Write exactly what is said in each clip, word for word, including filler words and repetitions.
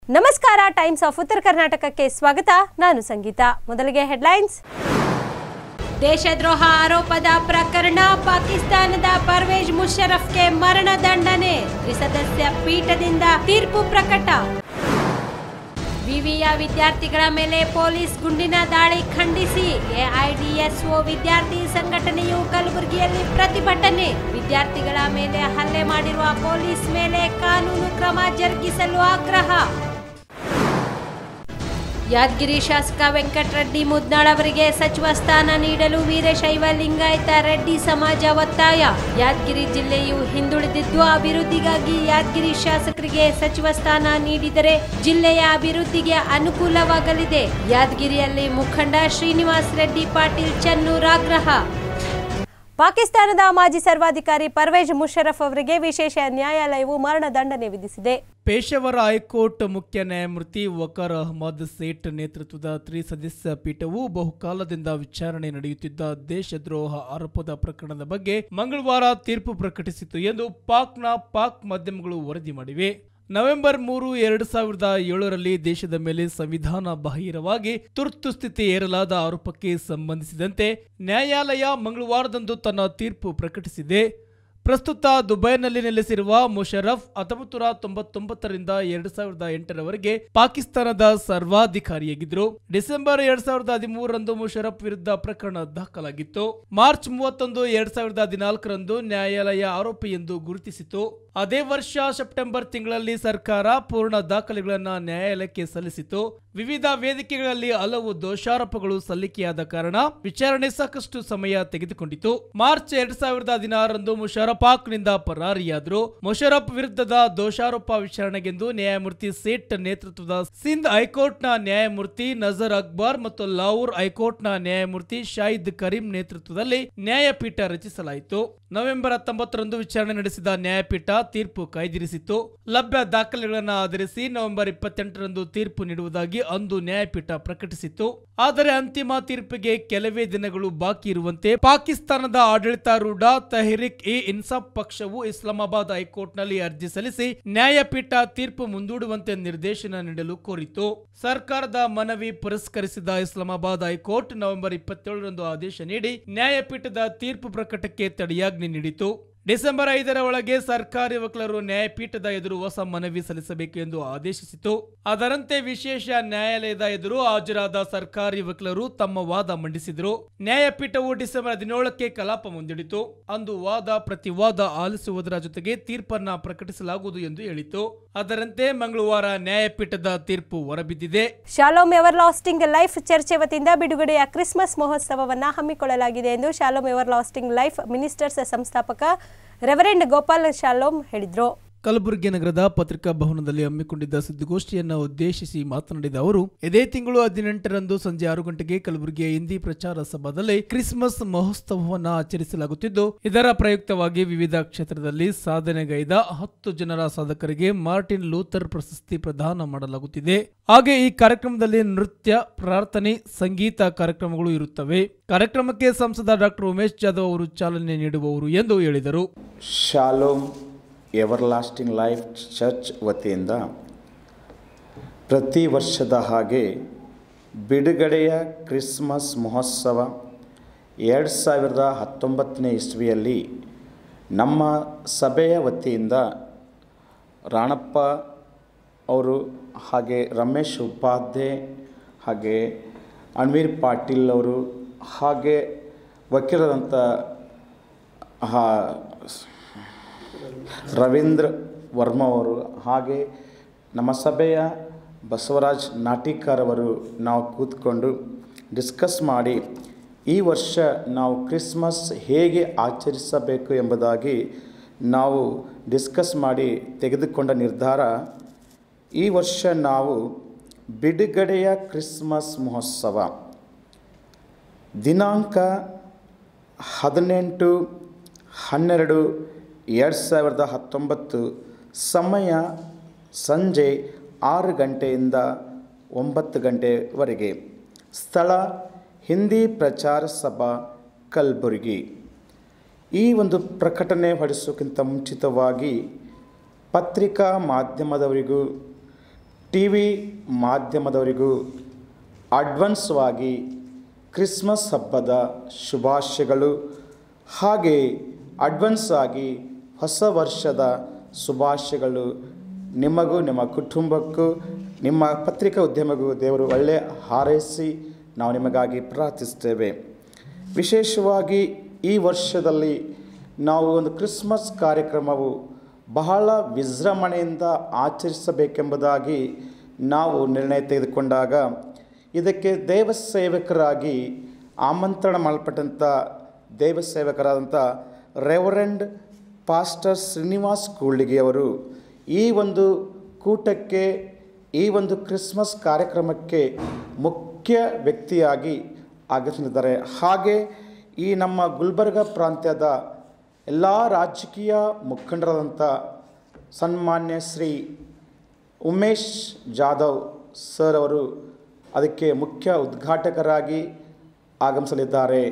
ನಮಸ್ಕಾರ times of ಉತ್ತರ ಕರ್ನಾಟಕಕ್ಕೆ ಸ್ವಾಗತ. ನಾನು ಸಂಗೀತ. ಮೊದಲಿಗೆ ಹೆಡ್ಲೈನ್ಸ್. ದೇಶದ್ರೋಹ ಆರೋಪದ ಪ್ರಕರಣ, ಪಾಕಿಸ್ತಾನದ ಪರ್ವೇಜ್ ಮುಷರಫ್ಗೆ ಮರಣದಂಡನೆ, ತ್ರಿಸದಸ್ಯ ಪೀಠದಿಂದ ತೀರ್ಪು ಪ್ರಕಟ. ವಿವಿಯ ವಿದ್ಯಾರ್ಥಿಗಳ ಮೇಲೆ ಪೊಲೀಸ್ ಗುಂಡಿನ ದಾಳಿ ಖಂಡಿಸಿ ಎಐಡಿಎಸ್ಒ ವಿದ್ಯಾರ್ಥಿ ಸಂಘಟನೆಯು ಕಲಬುರಗಿಯಲ್ಲಿ ಪ್ರತಿಭಟನೆ. ವಿದ್ಯಾರ್ಥಿಗಳ ಮೇಲೆ ಹಲ್ಲೆ ಮಾಡಿರುವ ಪೊಲೀಸ್ ಮೇಲೆ ಕಾನೂನು ಕ್ರಮ ಜರುಗಿಸಲು ಆಗ್ರಹ. ಯಾದಗಿರಿ ಶಾಸಕ ವೆಂಕಟರೆಡ್ಡಿ ಮುದ್ನಾಳ್ ಅವರಿಗೆ ಸಚಿವ ಸ್ಥಾನ ನೀಡಲು ವೀರಶೈವ ಲಿಂಗಾಯತ ರೆಡ್ಡಿ ಸಮಾಜ ಒತ್ತಾಯ. ಯಾದಗಿರಿ ಜಿಲ್ಲೆಯು ಹಿಂದುಳಿದಿದ್ದು, ಅಭಿವೃದ್ಧಿಗಾಗಿ ಯಾದಗಿರಿ ಶಾಸಕರಿಗೆ ಸಚಿವ ಸ್ಥಾನ ನೀಡಿದರೆ ಜಿಲ್ಲೆಯ ಅಭಿವೃದ್ಧಿಗೆ ಅನುಕೂಲವಾಗಲಿದೆ. ಯಾದಗಿರಿಯಲ್ಲಿ ಮುಖಂಡ ಶ್ರೀನಿವಾಸ್ ರೆಡ್ಡಿ ಪಾಟೀಲ್ ಚೆನ್ನೂರ್ ಆಗ್ರಹ. ಪಾಕಿಸ್ತಾನದ ಮಾಜಿ ಸರ್ವಾಧಿಕಾರಿ ಪರ್ವೇಜ್ ಮುಷರಫ್ ಅವರಿಗೆ ವಿಶೇಷ ನ್ಯಾಯಾಲಯವು ಮರಣದಂಡನೆ ವಿಧಿಸಿದೆ. ಪೇಶಾವರ ಹೈಕೋರ್ಟ್ ಮುಖ್ಯ ನ್ಯಾಯಮೂರ್ತಿ ವಕಾರ್ ಅಹಮದ್ ಸೇಠ್ ನೇತೃತ್ವದ ತ್ರಿಸದಸ್ಯ ಪೀಠವು ಬಹುಕಾಲದಿಂದ ವಿಚಾರಣೆ ನಡೆಯುತ್ತಿದ್ದ ದೇಶದ್ರೋಹ ಆರೋಪದ ಪ್ರಕರಣದ ಬಗ್ಗೆ ಮಂಗಳವಾರ ತೀರ್ಪು ಪ್ರಕಟಿಸಿತು ಎಂದು ಪಾಕ್ನ ಪಾಕ್ ಮಾಧ್ಯಮಗಳು ವರದಿ ಮಾಡಿವೆ. ನವೆಂಬರ್ ಮೂರು ಎರಡು ಸಾವಿರದ ಏಳರಲ್ಲಿ ದೇಶದ ಮೇಲೆ ಸಂವಿಧಾನ ಬಾಹಿರವಾಗಿ ತುರ್ತು ಸ್ಥಿತಿ ಏರಲಾದ ಆರೋಪಕ್ಕೆ ಸಂಬಂಧಿಸಿದಂತೆ ನ್ಯಾಯಾಲಯ ಮಂಗಳವಾರದಂದು ತನ್ನ ತೀರ್ಪು ಪ್ರಕಟಿಸಿದೆ. ಪ್ರಸ್ತುತ ದುಬೈನಲ್ಲಿ ನೆಲೆಸಿರುವ ಮುಷರಫ್ ಹತ್ತೊಂಬತ್ತು ನೂರ ತೊಂಬತ್ತೊಂಬತ್ತರಿಂದ ಎರಡು ಸಾವಿರದ ಎಂಟರವರೆಗೆ ಪಾಕಿಸ್ತಾನದ ಸರ್ವಾಧಿಕಾರಿಯಾಗಿದ್ದರು. ಡಿಸೆಂಬರ್ ಎರಡ್ ಸಾವಿರದ ಹದಿಮೂರರಂದು ಮುಷರಫ್ ವಿರುದ್ಧ ಪ್ರಕರಣ ದಾಖಲಾಗಿತ್ತು. ಮಾರ್ಚ್ ಮೂವತ್ತೊಂದು ಎರಡ್ ಸಾವಿರದ ಹದಿನಾಲ್ಕರಂದು ನ್ಯಾಯಾಲಯ ಆರೋಪಿ ಎಂದು ಗುರುತಿಸಿತು. ಅದೇ ವರ್ಷ ಸೆಪ್ಟೆಂಬರ್ ತಿಂಗಳಲ್ಲಿ ಸರ್ಕಾರ ಪೂರ್ಣ ದಾಖಲೆಗಳನ್ನು ನ್ಯಾಯಾಲಯಕ್ಕೆ ಸಲ್ಲಿಸಿತು. ವಿವಿಧ ವೇದಿಕೆಗಳಲ್ಲಿ ಹಲವು ದೋಷಾರೋಪಗಳು ಸಲ್ಲಿಕೆಯಾದ ಕಾರಣ ವಿಚಾರಣೆ ಸಾಕಷ್ಟು ಸಮಯ ತೆಗೆದುಕೊಂಡಿತು. ಮಾರ್ಚ್ ಎರಡ್ ಸಾವಿರದ ಹದಿನಾರರಂದು ಮುಷರಫ್ ಪಾಕ್ನಿಂದ ಪರಾರಿಯಾದರು. ಮುಷರಫ್ ವಿರುದ್ಧದ ದೋಷಾರೋಪ ವಿಚಾರಣೆಗೆಂದು ನ್ಯಾಯಮೂರ್ತಿ ಸೇಠ್ ನೇತೃತ್ವದ ಸಿಂಧ್ ಹೈಕೋರ್ಟ್ನ ನ್ಯಾಯಮೂರ್ತಿ ನಜರ್ ಅಕ್ಬರ್ ಮತ್ತು ಲಾಹೋರ್ ಹೈಕೋರ್ಟ್ನ ನ್ಯಾಯಮೂರ್ತಿ ಶಾಹಿದ್ ಕರೀಂ ನೇತೃತ್ವದಲ್ಲಿ ನ್ಯಾಯಪೀಠ ರಚಿಸಲಾಯಿತು. ನವೆಂಬರ್ ಹತ್ತೊಂಬತ್ತರಂದು ವಿಚಾರಣೆ ನಡೆಸಿದ ನ್ಯಾಯಪೀಠ ತೀರ್ಪು ಕಾಯ್ದಿರಿಸಿತು. ಲಭ್ಯ ದಾಖಲೆಗಳನ್ನು ಆಧರಿಸಿ ನವೆಂಬರ್ ಇಪ್ಪತ್ತೆಂಟರಂದು ತೀರ್ಪು ನೀಡುವುದಾಗಿ ಅಂದು ನ್ಯಾಯಪೀಠ ಪ್ರಕಟಿಸಿತು. ಆದರೆ ಅಂತಿಮ ತೀರ್ಪಿಗೆ ಕೆಲವೇ ದಿನಗಳು ಬಾಕಿ ಇರುವಂತೆ ಪಾಕಿಸ್ತಾನದ ಆಡಳಿತಾರೂಢ ತೆಹ್ರೀಕ್ ಇ ಇನ್ಸಾಫ್ ಪಕ್ಷವು ಇಸ್ಲಾಮಾಬಾದ್ ಹೈಕೋರ್ಟ್ನಲ್ಲಿ ಅರ್ಜಿ ಸಲ್ಲಿಸಿ ನ್ಯಾಯಪೀಠ ತೀರ್ಪು ಮುಂದೂಡುವಂತೆ ನಿರ್ದೇಶನ ನೀಡಲು ಕೋರಿತು. ಸರ್ಕಾರದ ಮನವಿ ಪುರಸ್ಕರಿಸಿದ ಇಸ್ಲಾಮಾಬಾದ್ ಹೈಕೋರ್ಟ್ ನವೆಂಬರ್ ಇಪ್ಪತ್ತೇಳರಂದು ಆದೇಶ ನೀಡಿ ನ್ಯಾಯಪೀಠದ ತೀರ್ಪು ಪ್ರಕಟಕ್ಕೆ ತಡೆಯಾಜ್ಞೆ ನೀಡಿತು. ಡಿಸೆಂಬರ್ ಐದರ ಒಳಗೆ ಸರ್ಕಾರಿ ವಕೀಲರು ನ್ಯಾಯಪೀಠದ ಎದುರು ಹೊಸ ಮನವಿ ಸಲ್ಲಿಸಬೇಕು ಎಂದು ಆದೇಶಿಸಿತು. ಅದರಂತೆ ವಿಶೇಷ ನ್ಯಾಯಾಲಯದ ಎದುರು ಹಾಜರಾದ ಸರ್ಕಾರಿ ವಕೀಲರು ತಮ್ಮ ವಾದ ಮಂಡಿಸಿದರು. ನ್ಯಾಯಪೀಠವು ಡಿಸೆಂಬರ್ ಹದಿನೇಳಕ್ಕೆ ಕಲಾಪ ಮುಂದೂಡಿತು. ಅಂದು ವಾದ ಪ್ರತಿವಾದ ಆಲಿಸುವುದರ ಜೊತೆಗೆ ತೀರ್ಪನ್ನ ಪ್ರಕಟಿಸಲಾಗುವುದು ಎಂದು ಹೇಳಿತು. ಅದರಂತೆ ಮಂಗಳವಾರ ನ್ಯಾಯಪೀಠದ ತೀರ್ಪು ಹೊರಬಿದ್ದಿದೆ. Shalom Everlasting Life Church ವತಿಯಿಂದ ಬಿಡುಗಡೆಯ ಕ್ರಿಸ್ಮಸ್ ಮಹೋತ್ಸವವನ್ನು ಹಮ್ಮಿಕೊಳ್ಳಲಾಗಿದೆ ಎಂದು Shalom Everlasting Life Ministers ಸಂಸ್ಥಾಪಕ ರೆವರೆಂಡ್ ಗೋಪಾಲ್ ಶಾಲೋಮ್ ಹೇಳಿದರು. ಕಲಬುರಗಿ ನಗರದ ಪತ್ರಿಕಾ ಭವನದಲ್ಲಿ ಹಮ್ಮಿಕೊಂಡಿದ್ದ ಸುದ್ದಿಗೋಷ್ಠಿಯನ್ನು ಉದ್ದೇಶಿಸಿ ಮಾತನಾಡಿದ ಅವರು, ಇದೇ ತಿಂಗಳು ಹದಿನೆಂಟರಂದು ಸಂಜೆ ಆರು ಗಂಟೆಗೆ ಕಲಬುರಗಿಯ ಹಿಂದಿ ಪ್ರಚಾರ ಸಭಾದಲ್ಲಿ ಕ್ರಿಸ್ಮಸ್ ಮಹೋತ್ಸವವನ್ನು ಆಚರಿಸಲಾಗುತ್ತಿದ್ದು, ಇದರ ಪ್ರಯುಕ್ತವಾಗಿ ವಿವಿಧ ಕ್ಷೇತ್ರದಲ್ಲಿ ಸಾಧನೆಗೈದ ಹತ್ತು ಜನರ ಸಾಧಕರಿಗೆ ಮಾರ್ಟಿನ್ ಲೂಥರ್ ಪ್ರಶಸ್ತಿ ಪ್ರದಾನ ಮಾಡಲಾಗುತ್ತಿದೆ. ಹಾಗೆ ಈ ಕಾರ್ಯಕ್ರಮದಲ್ಲಿ ನೃತ್ಯ, ಪ್ರಾರ್ಥನೆ, ಸಂಗೀತ ಕಾರ್ಯಕ್ರಮಗಳು ಇರುತ್ತವೆ. ಕಾರ್ಯಕ್ರಮಕ್ಕೆ ಸಂಸದ ಡಾಕ್ಟರ್ ಉಮೇಶ್ ಜಾಧವ್ ಅವರು ಚಾಲನೆ ನೀಡುವವರು ಎಂದು ಹೇಳಿದರು. ಶಾಲೋಮ್ ಎವರ್ಲಾಸ್ಟಿಂಗ್ ಲೈಫ್ ಚರ್ಚ್ ವತಿಯಿಂದ ಪ್ರತಿ ವರ್ಷದ ಹಾಗೆ ಬಿಡುಗಡೆಯ ಕ್ರಿಸ್ಮಸ್ ಮಹೋತ್ಸವ ಎರಡು ಸಾವಿರದ ಹತ್ತೊಂಬತ್ತನೇ ಇಸ್ವಿಯಲ್ಲಿ ನಮ್ಮ ಸಭೆಯ ವತಿಯಿಂದ ರಾಣಪ್ಪ ಅವರು ಹಾಗೆ ರಮೇಶ್ ಉಪಾಧ್ಯಾಯ ಹಾಗೆ ಅನ್ವೀರ್ ಪಾಟೀಲ್ ಅವರು ಹಾಗೆ ವಕೀಲರಂಥ ರವೀಂದ್ರ ವರ್ಮ ಅವರು ಹಾಗೆ ನಮ್ಮ ಸಭೆಯ ಬಸವರಾಜ್ ನಾಟಿಕಾರ್ ಅವರು ನಾವು ಕೂತ್ಕೊಂಡು ಡಿಸ್ಕಸ್ ಮಾಡಿ ಈ ವರ್ಷ ನಾವು ಕ್ರಿಸ್ಮಸ್ ಹೇಗೆ ಆಚರಿಸಬೇಕು ಎಂಬುದಾಗಿ ನಾವು ಡಿಸ್ಕಸ್ ಮಾಡಿ ತೆಗೆದುಕೊಂಡ ನಿರ್ಧಾರ, ಈ ವರ್ಷ ನಾವು ಬಿಡುಗಡೆಯ ಕ್ರಿಸ್ಮಸ್ ಮಹೋತ್ಸವ ದಿನಾಂಕ ಹದಿನೆಂಟು ಹನ್ನೆರಡು ಎರಡು ಸಾವಿರದ ಹತ್ತೊಂಬತ್ತು ಸಮಯ ಸಂಜೆ ಆರು ಗಂಟೆಯಿಂದ ಒಂಬತ್ತು ಗಂಟೆವರೆಗೆ, ಸ್ಥಳ ಹಿಂದಿ ಪ್ರಚಾರ ಸಭಾ ಕಲಬುರಗಿ. ಈ ಒಂದು ಪ್ರಕಟಣೆ ಹೊರಡಿಸೋಕ್ಕಿಂತ ಮುಂಚಿತವಾಗಿ ಪತ್ರಿಕಾ ಮಾಧ್ಯಮದವರಿಗೂ ಟಿ ವಿ ಮಾಧ್ಯಮದವರಿಗೂ ಅಡ್ವಾನ್ಸ್ವಾಗಿ ಕ್ರಿಸ್ಮಸ್ ಹಬ್ಬದ ಶುಭಾಶಯಗಳು. ಹಾಗೆ ಅಡ್ವಾನ್ಸ್ ಆಗಿ ಹೊಸ ವರ್ಷದ ಶುಭಾಶಯಗಳು ನಿಮಗೂ ನಿಮ್ಮ ಕುಟುಂಬಕ್ಕೂ ನಿಮ್ಮ ಪತ್ರಿಕಾ ಉದ್ಯಮಗೂ ದೇವರು ಒಳ್ಳೆಯ ಹಾರೈಸಿ ನಾವು ನಿಮಗಾಗಿ ಪ್ರಾರ್ಥಿಸ್ತೇವೆ. ವಿಶೇಷವಾಗಿ ಈ ವರ್ಷದಲ್ಲಿ ನಾವು ಒಂದು ಕ್ರಿಸ್ಮಸ್ ಕಾರ್ಯಕ್ರಮವು ಬಹಳ ವಿಜೃಂಭಣೆಯಿಂದ ಆಚರಿಸಬೇಕೆಂಬುದಾಗಿ ನಾವು ನಿರ್ಣಯ ತೆಗೆದುಕೊಂಡಾಗ ಇದಕ್ಕೆ ದೇವ ಸೇವಕರಾಗಿ ಆಮಂತ್ರಣ ಮಾಡಲ್ಪಟ್ಟಂಥ ದೇವ ಸೇವಕರಾದಂಥ ರೆವರೆಂಡ್ ಪಾಸ್ಟರ್ ಶ್ರೀನಿವಾಸ್ ಕೂಳ್ಳಿಗೆಯವರು ಈ ಒಂದು ಕೂಟಕ್ಕೆ ಈ ಒಂದು ಕ್ರಿಸ್ಮಸ್ ಕಾರ್ಯಕ್ರಮಕ್ಕೆ ಮುಖ್ಯ ವ್ಯಕ್ತಿಯಾಗಿ ಆಗಮಿಸಿದ್ದಾರೆ. ಹಾಗೆ ಈ ನಮ್ಮ ಗುಲ್ಬರ್ಗ ಪ್ರಾಂತ್ಯದ ಎಲ್ಲ ರಾಜಕೀಯ ಮುಖಂಡರಾದಂಥ ಸನ್ಮಾನ್ಯ ಶ್ರೀ ಉಮೇಶ್ ಜಾಧವ್ ಸರ್ ಅವರು ಅದಕ್ಕೆ ಮುಖ್ಯ ಉದ್ಘಾಟಕರಾಗಿ ಆಗಮಿಸಲಿದ್ದಾರೆ.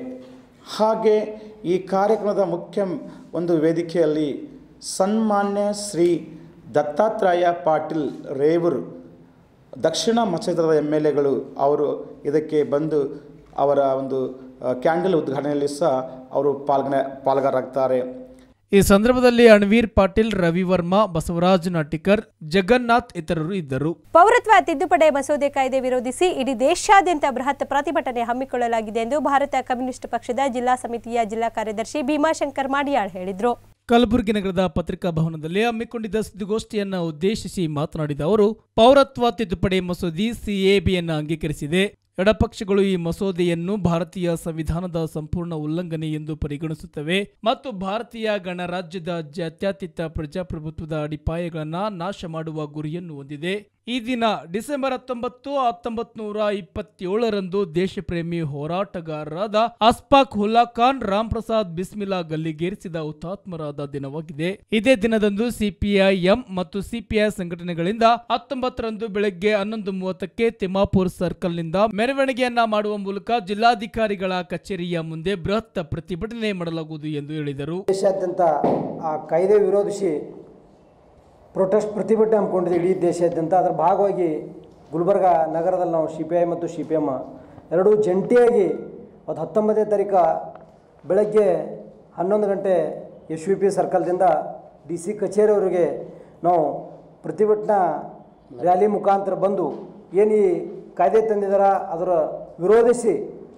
ಹಾಗೆ ಈ ಕಾರ್ಯಕ್ರಮದ ಮುಖ್ಯ ಒಂದು ವೇದಿಕೆಯಲ್ಲಿ ಸನ್ಮಾನ್ಯ ಶ್ರೀ ದತ್ತಾತ್ರೇಯ ಪಾಟೀಲ್ ರೇವೂರು ದಕ್ಷಿಣ ಮತಕ್ಷೇತ್ರದ ಎಮ್ ಎಲ್ ಎಗಳು ಅವರು ಇದಕ್ಕೆ ಬಂದು ಅವರ ಒಂದು ಕ್ಯಾಂಡಲ್ ಉದ್ಘಾಟನೆಯಲ್ಲಿ ಸಹ ಅವರು ಪಾಲ್ಗೊನೆ ಪಾಲ್ಗಾರಾಗ್ತಾರೆ. ಈ ಸಂದರ್ಭದಲ್ಲಿ ಅಣ್ವೀರ್ ಪಾಟೀಲ್, ರವಿವರ್ಮಾ, ಬಸವರಾಜ್ ನಾಟಿಕರ್, ಜಗನ್ನಾಥ್ ಇತರರು ಇದ್ದರು. ಪೌರತ್ವ ತಿದ್ದುಪಡಿ ಮಸೂದೆ ಕಾಯ್ದೆ ವಿರೋಧಿಸಿ ಇಡೀ ದೇಶಾದ್ಯಂತ ಬೃಹತ್ ಪ್ರತಿಭಟನೆ ಹಮ್ಮಿಕೊಳ್ಳಲಾಗಿದೆ ಎಂದು ಭಾರತ ಕಮ್ಯುನಿಸ್ಟ್ ಪಕ್ಷದ ಜಿಲ್ಲಾ ಸಮಿತಿಯ ಜಿಲ್ಲಾ ಕಾರ್ಯದರ್ಶಿ ಭೀಮಾಶಂಕರ್ ಮಾಡಿಯಾಳ್ ಹೇಳಿದರು. ಕಲಬುರಗಿ ನಗರದ ಪತ್ರಿಕಾ ಭವನದಲ್ಲಿ ಹಮ್ಮಿಕೊಂಡಿದ್ದ ಸುದ್ದಿಗೋಷ್ಠಿಯನ್ನು ಉದ್ದೇಶಿಸಿ ಮಾತನಾಡಿದ ಅವರು, ಪೌರತ್ವ ತಿದ್ದುಪಡಿ ಮಸೂದೆ ಸಿಎಬಿಯನ್ನು ಅಂಗೀಕರಿಸಿದೆ. ಎಡಪಕ್ಷಗಳು ಈ ಮಸೂದೆಯನ್ನು ಭಾರತೀಯ ಸಂವಿಧಾನದ ಸಂಪೂರ್ಣ ಉಲ್ಲಂಘನೆ ಎಂದು ಪರಿಗಣಿಸುತ್ತವೆ ಮತ್ತು ಭಾರತೀಯ ಗಣರಾಜ್ಯದ ಜಾತ್ಯತೀತ ಪ್ರಜಾಪ್ರಭುತ್ವದ ಅಡಿಪಾಯಗಳನ್ನು ನಾಶ ಮಾಡುವ ಗುರಿಯನ್ನು ಹೊಂದಿದೆ. ಈ ದಿನ ಡಿಸೆಂಬರ್ ಹತ್ತೊಂಬತ್ತು ಹತ್ತೊಂಬತ್ತು ನೂರ ಇಪ್ಪತ್ತೇಳರಂದು ದೇಶಪ್ರೇಮಿ ಹೋರಾಟಗಾರರಾದ ಅಸ್ಫಾಕ್ ಉಲ್ಲಾ ಖಾನ್ ರಾಮ್ ಪ್ರಸಾದ್ ಬಿಸ್ಮಿಲ್ಲಾ ಗಲ್ಲಿಗೇರಿಸಿದ ಹುತಾತ್ಮರಾದ ದಿನವಾಗಿದೆ. ಇದೇ ದಿನದಂದು ಸಿಪಿಐಎಂ ಮತ್ತು ಸಿಪಿಐ ಸಂಘಟನೆಗಳಿಂದ ಹತ್ತೊಂಬತ್ತರಂದು ಬೆಳಗ್ಗೆ ಹನ್ನೊಂದು ಮೂವತ್ತಕ್ಕೆ ತಿಮ್ಮಾಪುರ್ ಸರ್ಕಲ್ನಿಂದ ಮೆರವಣಿಗೆಯನ್ನ ಮಾಡುವ ಮೂಲಕ ಜಿಲ್ಲಾಧಿಕಾರಿಗಳ ಕಚೇರಿಯ ಮುಂದೆ ಬೃಹತ್ ಪ್ರತಿಭಟನೆ ಮಾಡಲಾಗುವುದು ಎಂದು ಹೇಳಿದರು. ದೇಶಾದ್ಯಂತ ಆ ಕಾಯ್ದೆ ವಿರೋಧಿಸಿ ಪ್ರೊಟೆಸ್ಟ್ ಪ್ರತಿಭಟನೆ ಹಮ್ಮಿಕೊಂಡಿದೆ ಇಡೀ ದೇಶಾದ್ಯಂತ. ಅದರ ಭಾಗವಾಗಿ ಗುಲ್ಬರ್ಗ ನಗರದಲ್ಲಿ ನಾವು ಸಿ ಪಿ ಐ ಮತ್ತು ಸಿ ಪಿ ಎಮ್ ಎರಡೂ ಜಂಟಿಯಾಗಿ ಅದು ಹತ್ತೊಂಬತ್ತನೇ ತಾರೀಕು ಬೆಳಗ್ಗೆ ಹನ್ನೊಂದು ಗಂಟೆ ಎಸ್ ವಿ ಪಿ ಸರ್ಕಲ್ದಿಂದ ಡಿ ಸಿ ಕಚೇರಿಯವರೆಗೆ ನಾವು ಪ್ರತಿಭಟನಾ ರ್ಯಾಲಿ ಮುಖಾಂತರ ಬಂದು ಏನು ಈ ಕಾಯ್ದೆ ತಂದಿದ್ದಾರ ಅದರ ವಿರೋಧಿಸಿ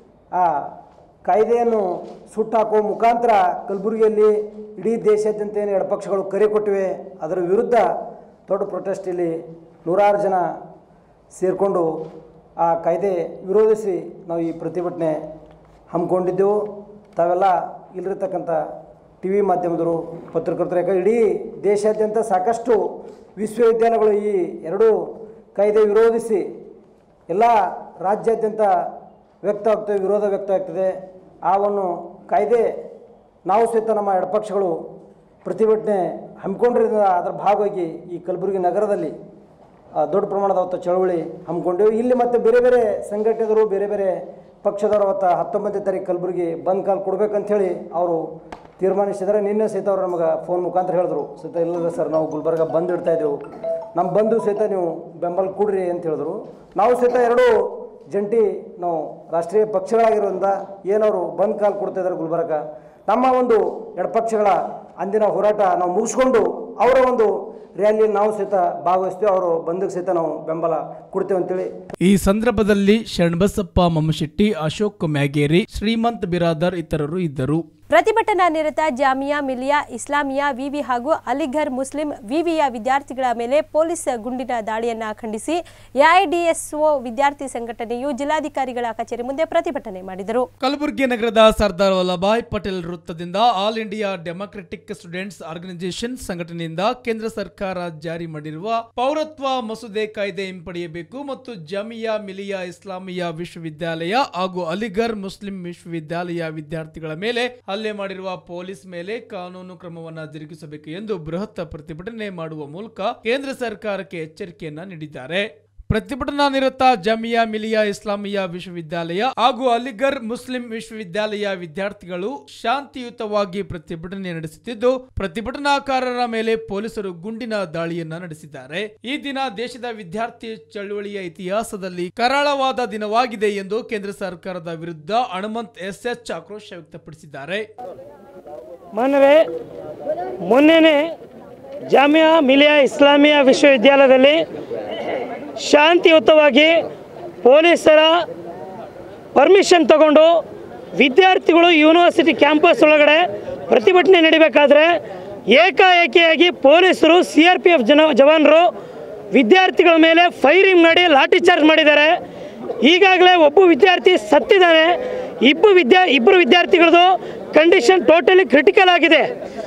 ಆ ಕಾಯ್ದೆಯನ್ನು ಸುಟ್ಟಾಕುವ ಮುಖಾಂತರ ಕಲಬುರಗಿಯಲ್ಲಿ ಇಡೀ ದೇಶಾದ್ಯಂತ ಏನು ಎಡಪಕ್ಷಗಳು ಕರೆ ಕೊಟ್ಟಿವೆ ಅದರ ವಿರುದ್ಧ ದೊಡ್ಡ ಪ್ರೊಟೆಸ್ಟ್ ಇಲ್ಲಿ ನೂರಾರು ಜನ ಸೇರಿಕೊಂಡು ಆ ಕಾಯ್ದೆ ವಿರೋಧಿಸಿ ನಾವು ಈ ಪ್ರತಿಭಟನೆ ಹಮ್ಮಿಕೊಂಡಿದ್ದೆವು. ತಾವೆಲ್ಲ ಇಲ್ಲಿರ್ತಕ್ಕಂಥ ಟಿ ವಿ ಮಾಧ್ಯಮದವರು, ಪತ್ರಕರ್ತರು, ಯಾಕೆ ಇಡೀ ದೇಶಾದ್ಯಂತ ಸಾಕಷ್ಟು ವಿಶ್ವವಿದ್ಯಾಲಯಗಳು ಈ ಎರಡೂ ಕಾಯ್ದೆ ವಿರೋಧಿಸಿ ಎಲ್ಲ ರಾಜ್ಯಾದ್ಯಂತ ವ್ಯಕ್ತವಾಗ್ತದೆ, ವಿರೋಧ ವ್ಯಕ್ತವಾಗ್ತದೆ. ಆ ಒಂದು ಕಾಯ್ದೆ ನಾವು ಸಹಿತ ನಮ್ಮ ಎಡಪಕ್ಷಗಳು ಪ್ರತಿಭಟನೆ ಹಮ್ಮಿಕೊಂಡಿರೋದ್ರಿಂದ ಅದರ ಭಾಗವಾಗಿ ಈ ಕಲಬುರಗಿ ನಗರದಲ್ಲಿ ದೊಡ್ಡ ಪ್ರಮಾಣದ ಅವತ್ತು ಚಳವಳಿ ಹಮ್ಮಿಕೊಂಡೆವು. ಇಲ್ಲಿ ಮತ್ತು ಬೇರೆ ಬೇರೆ ಸಂಘಟನೆದರು, ಬೇರೆ ಬೇರೆ ಪಕ್ಷದವರು ಅವತ್ತು ಹತ್ತೊಂಬತ್ತನೇ ತಾರೀಕು ಕಲಬುರಗಿ ಬಂದ್ ಕಾಲ್ ಕೊಡಬೇಕಂಥೇಳಿ ಅವರು ತೀರ್ಮಾನಿಸಿದರೆ ನಿನ್ನೆ ಸಹಿತ ಅವರು ನಮಗೆ ಫೋನ್ ಮುಖಾಂತರ ಹೇಳಿದ್ರು, ಸಹಿತ ಇಲ್ಲ ಸರ್ ನಾವು ಗುಲ್ಬರ್ಗ ಬಂದ್ ಇಡ್ತಾ ಇದ್ದೆವು, ನಮ್ಮ ಬಂದು ಸಹಿತ ನೀವು ಬೆಂಬಲ ಕೊಡ್ರಿ ಅಂತ ಹೇಳಿದ್ರು. ನಾವು ಸಹಿತ ಎರಡು ಜಂಟಿ ನಾವು ರಾಷ್ಟ್ರೀಯ ಪಕ್ಷಗಳಾಗಿರೋದ್ರಿಂದ ಏನವರು ಬಂದ್ ಕಾಲ್ ಕೊಡ್ತಾಯಿದ್ದಾರೆ ಗುಲ್ಬರ್ಗ, ನಮ್ಮ ಒಂದು ಎಡಪಕ್ಷಗಳ ಅಂದಿನ ಹೋರಾಟ ನಾವು ಮುಗಿಸ್ಕೊಂಡು ಅವರ ಒಂದು ರ್ಯಾಲಿಯಲ್ಲಿ ನಾವು ಸಹಿತ ಭಾಗವಹಿಸ್ತೀವಿ, ಅವರು ಬಂದಿಗೆ ಸಹಿತ ನಾವು ಬೆಂಬಲ ಕೊಡ್ತೇವೆ ಅಂತೇಳಿ. ಈ ಸಂದರ್ಭದಲ್ಲಿ ಶರಣಬಸಪ್ಪ ಮಮ್ಮಶೆಟ್ಟಿ, ಅಶೋಕ್ ಮ್ಯಾಗೇರಿ, ಶ್ರೀಮಂತ್ ಬಿರಾದರ್ ಇತರರು ಇದ್ದರು. ಪ್ರತಿಭಟನಾ ನಿರತ ಜಾಮಿಯಾ ಮಿಲಿಯಾ ಇಸ್ಲಾಮಿಯಾ ವಿವಿ ಹಾಗೂ ಅಲಿಘರ್ ಮುಸ್ಲಿಂ ವಿವಿಯ ವಿದ್ಯಾರ್ಥಿಗಳ ಮೇಲೆ ಪೊಲೀಸ್ ಗುಂಡಿನ ದಾಳಿಯನ್ನು ಖಂಡಿಸಿ ಎಐಡಿಎಸ್ಒ ವಿದ್ಯಾರ್ಥಿ ಸಂಘಟನೆಯು ಜಿಲ್ಲಾಧಿಕಾರಿಗಳ ಕಚೇರಿ ಮುಂದೆ ಪ್ರತಿಭಟನೆ ಮಾಡಿದರು. ಕಲಬುರಗಿ ನಗರದ ಸರ್ದಾರ್ ವಲ್ಲಭಾಯ್ ಪಟೇಲ್ ವೃತ್ತದಿಂದ All India Democratic Students Organisation ಸಂಘಟನೆಯಿಂದ ಕೇಂದ್ರ ಸರ್ಕಾರ ಜಾರಿ ಮಾಡಿರುವ ಪೌರತ್ವ ಮಸೂದೆ ಕಾಯ್ದೆ ಹಿಂಪಡೆಯಬೇಕು ಮತ್ತು ಜಾಮಿಯಾ ಮಿಲಿಯಾ ಇಸ್ಲಾಮಿಯಾ ವಿಶ್ವವಿದ್ಯಾಲಯ ಹಾಗೂ ಅಲಿಘರ್ ಮುಸ್ಲಿಂ ವಿಶ್ವವಿದ್ಯಾಲಯ ವಿದ್ಯಾರ್ಥಿಗಳ ಮೇಲೆ ಹಲ್ಲೆ ಮಾಡಿರುವ ಪೊಲೀಸ್ ಮೇಲೆ ಕಾನೂನು ಕ್ರಮವನ್ನು ಜರುಗಿಸಬೇಕು ಎಂದು ಬೃಹತ್ ಪ್ರತಿಭಟನೆ ಮಾಡುವ ಮೂಲಕ ಕೇಂದ್ರ ಸರ್ಕಾರಕ್ಕೆ ಎಚ್ಚರಿಕೆಯನ್ನ ನೀಡಿದ್ದಾರೆ. ಪ್ರತಿಭಟನಾ ನಿರತ ಜಾಮಿಯಾ ಮಿಲಿಯಾ ಇಸ್ಲಾಮಿಯಾ ವಿಶ್ವವಿದ್ಯಾಲಯ ಹಾಗೂ ಅಲಿಗರ್ ಮುಸ್ಲಿಂ ವಿಶ್ವವಿದ್ಯಾಲಯ ವಿದ್ಯಾರ್ಥಿಗಳು ಶಾಂತಿಯುತವಾಗಿ ಪ್ರತಿಭಟನೆ ನಡೆಸುತ್ತಿದ್ದು, ಪ್ರತಿಭಟನಾಕಾರರ ಮೇಲೆ ಪೊಲೀಸರು ಗುಂಡಿನ ದಾಳಿಯನ್ನ ನಡೆಸಿದ್ದಾರೆ. ಈ ದಿನ ದೇಶದ ವಿದ್ಯಾರ್ಥಿ ಚಳವಳಿಯ ಇತಿಹಾಸದಲ್ಲಿ ಕರಾಳವಾದ ದಿನವಾಗಿದೆ ಎಂದು ಕೇಂದ್ರ ಸರ್ಕಾರದ ವಿರುದ್ಧ ಹನುಮಂತ್ ಎಸ್ ಎಚ್ ಆಕ್ರೋಶ ವ್ಯಕ್ತಪಡಿಸಿದ್ದಾರೆ. ಮಾನವೇ, ಮೊನ್ನೆನೆ ಜಾಮಿಯಾ ಮಿಲಿಯಾ ಇಸ್ಲಾಮಿಯಾ ವಿಶ್ವವಿದ್ಯಾಲಯದಲ್ಲಿ ಶಾಂತಿಯುತವಾಗಿ ಪೊಲೀಸರ ಪರ್ಮಿಷನ್ ತಗೊಂಡು ವಿದ್ಯಾರ್ಥಿಗಳು ಯೂನಿವರ್ಸಿಟಿ ಕ್ಯಾಂಪಸ್ ಒಳಗಡೆ ಪ್ರತಿಭಟನೆ ನಡೀಬೇಕಾದ್ರೆ ಏಕಾಏಕಿಯಾಗಿ ಪೊಲೀಸರು ಸಿ ಆರ್ ಪಿ ಎಫ್ ಜನ ಜವಾನರು ವಿದ್ಯಾರ್ಥಿಗಳ ಮೇಲೆ ಫೈರಿಂಗ್ ಮಾಡಿ ಲಾಠಿ ಚಾರ್ಜ್ ಮಾಡಿದ್ದಾರೆ. ಈಗಾಗಲೇ ಒಬ್ಬ ವಿದ್ಯಾರ್ಥಿ ಸತ್ತಿದ್ದಾನೆ. ಇಬ್ಬರು ವಿದ್ಯಾ ಇಬ್ಬರು ವಿದ್ಯಾರ್ಥಿಗಳದು ಕಂಡೀಷನ್ ಟೋಟಲಿ ಕ್ರಿಟಿಕಲ್ ಆಗಿದೆ.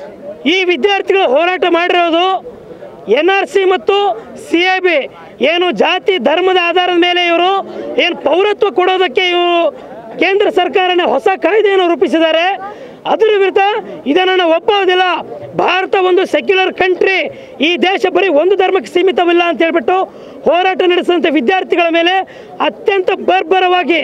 ಈ ವಿದ್ಯಾರ್ಥಿಗಳು ಹೋರಾಟ ಮಾಡಿರೋದು ಎನ್ ಆರ್ ಸಿ ಮತ್ತು ಸಿ ಎ ಬಿ ಏನು ಜಾತಿ ಧರ್ಮದ ಆಧಾರದ ಮೇಲೆ ಇವರು ಏನು ಪೌರತ್ವ ಕೊಡೋದಕ್ಕೆ ಇವರು ಕೇಂದ್ರ ಸರ್ಕಾರನೇ ಹೊಸ ಕಾಯ್ದೆಯನ್ನು ರೂಪಿಸಿದ್ದಾರೆ. ಅದರ ವಿರುದ್ಧ ಇದನ್ನು ನಾವು ಒಪ್ಪೋದಿಲ್ಲ. ಭಾರತ ಒಂದು ಸೆಕ್ಯುಲರ್ ಕಂಟ್ರಿ, ಈ ದೇಶ ಬರೀ ಒಂದು ಧರ್ಮಕ್ಕೆ ಸೀಮಿತವಿಲ್ಲ ಅಂತ ಹೇಳ್ಬಿಟ್ಟು ಹೋರಾಟ ನಡೆಸಿದಂಥ ವಿದ್ಯಾರ್ಥಿಗಳ ಮೇಲೆ ಅತ್ಯಂತ ಬರ್ಬರವಾಗಿ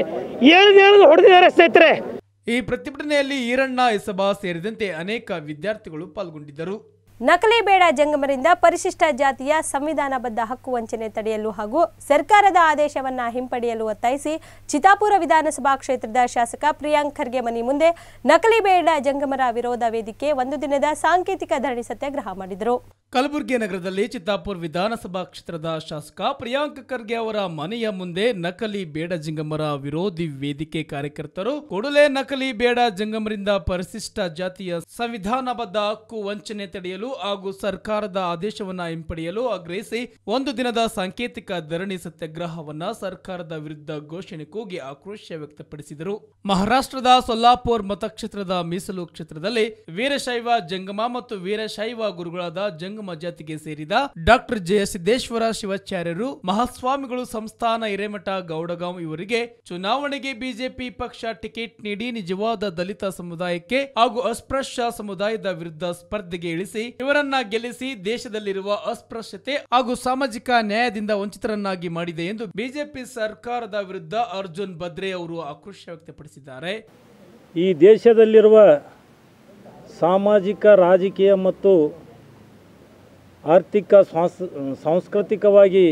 ಏಳು ಹೊಡೆದಿದ್ದಾರೆ ಸ್ನೇಹಿತರೆ. ಈ ಪ್ರತಿಭಟನೆಯಲ್ಲಿ ಈರಣ್ಣ ಇಸಬಾ ಸೇರಿದಂತೆ ಅನೇಕ ವಿದ್ಯಾರ್ಥಿಗಳು ಪಾಲ್ಗೊಂಡಿದ್ದರು. ನಕಲಿ ಬೇಡ ಜಂಗಮರಿಂದ ಪರಿಶಿಷ್ಟ ಜಾತಿಯ ಸಂವಿಧಾನಬದ್ಧ ಹಕ್ಕು ವಂಚನೆ ತಡೆಯಲು ಹಾಗೂ ಸರ್ಕಾರದ ಆದೇಶವನ್ನು ಹಿಂಪಡೆಯಲು ಒತ್ತಾಯಿಸಿ ಚಿತ್ತಾಪುರ ವಿಧಾನಸಭಾ ಕ್ಷೇತ್ರದ ಶಾಸಕ ಪ್ರಿಯಾಂಕ್ ಖರ್ಗೆ ಮನೆ ಮುಂದೆ ನಕಲಿ ಬೇಡ ಜಂಗಮರ ವಿರೋಧ ವೇದಿಕೆ ಒಂದು ದಿನದ ಸಾಂಕೇತಿಕ ಧರಣಿ ಸತ್ಯಾಗ್ರಹ ಮಾಡಿದರು. ಕಲಬುರಗಿ ನಗರದಲ್ಲಿ ಚಿತ್ತಾಪುರ ವಿಧಾನಸಭಾ ಕ್ಷೇತ್ರದ ಶಾಸಕ ಪ್ರಿಯಾಂಕ್ ಖರ್ಗೆ ಅವರ ಮನೆಯ ಮುಂದೆ ನಕಲಿ ಬೇಡ ಜಂಗಮರ ವಿರೋಧಿ ವೇದಿಕೆ ಕಾರ್ಯಕರ್ತರು ಕೂಡಲೇ ನಕಲಿ ಬೇಡ ಜಂಗಮರಿಂದ ಪರಿಶಿಷ್ಟ ಜಾತಿಯ ಸಂವಿಧಾನಬದ್ಧ ಹಕ್ಕು ವಂಚನೆ ತಡೆಯಲು ಹಾಗೂ ಸರ್ಕಾರದ ಆದೇಶವನ್ನ ಹಿಂಪಡೆಯಲು ಆಗ್ರಹಿಸಿ ಒಂದು ದಿನದ ಸಾಂಕೇತಿಕ ಧರಣಿ ಸತ್ಯಾಗ್ರಹವನ್ನ ಸರ್ಕಾರದ ವಿರುದ್ಧ ಘೋಷಣೆ ಕೂಗಿ ಆಕ್ರೋಶ ವ್ಯಕ್ತಪಡಿಸಿದರು. ಮಹಾರಾಷ್ಟ್ರದ ಸೊಲ್ಲಾಪುರ್ ಮತಕ್ಷೇತ್ರದ ಮೀಸಲು ಕ್ಷೇತ್ರದಲ್ಲಿ ವೀರಶೈವ ಜಂಗಮ ಮತ್ತು ವೀರಶೈವ ಗುರುಗಳಾದ ಜಂಗಮ ಜಾತಿಗೆ ಸೇರಿದ ಡಾಕ್ಟರ್ ಜಯ ಸಿದ್ದೇಶ್ವರ ಶಿವಾಚಾರ್ಯರು ಮಹಾಸ್ವಾಮಿಗಳು ಸಂಸ್ಥಾನ ಹಿರೇಮಠ ಗೌಡಗಾಂವ್ ಇವರಿಗೆ ಚುನಾವಣೆಗೆ ಬಿಜೆಪಿ ಪಕ್ಷ ಟಿಕೆಟ್ ನೀಡಿ ನಿಜವಾದ ದಲಿತ ಸಮುದಾಯಕ್ಕೆ ಹಾಗೂ ಅಸ್ಪೃಶ್ಯ ಸಮುದಾಯದ ವಿರುದ್ಧ ಸ್ಪರ್ಧೆಗೆ ಇಳಿಸಿ ಇವರನ್ನ ಗೆಲ್ಲಿಸಿ ದೇಶದಲ್ಲಿರುವ ಅಸ್ಪೃಶ್ಯತೆ ಹಾಗೂ ಸಾಮಾಜಿಕ ನ್ಯಾಯದಿಂದ ವಂಚಿತರನ್ನಾಗಿ ಮಾಡಿದೆ ಎಂದು ಬಿಜೆಪಿ ಸರ್ಕಾರದ ವಿರುದ್ಧ ಅರ್ಜುನ್ ಬದ್ರೆ ಅವರು ಆಕ್ರೋಶ ವ್ಯಕ್ತಪಡಿಸಿದ್ದಾರೆ. ಈ ದೇಶದಲ್ಲಿರುವ ಸಾಮಾಜಿಕ, ರಾಜಕೀಯ ಮತ್ತು ಆರ್ಥಿಕ ಸಾಂಸ್ಕೃತಿಕವಾಗಿ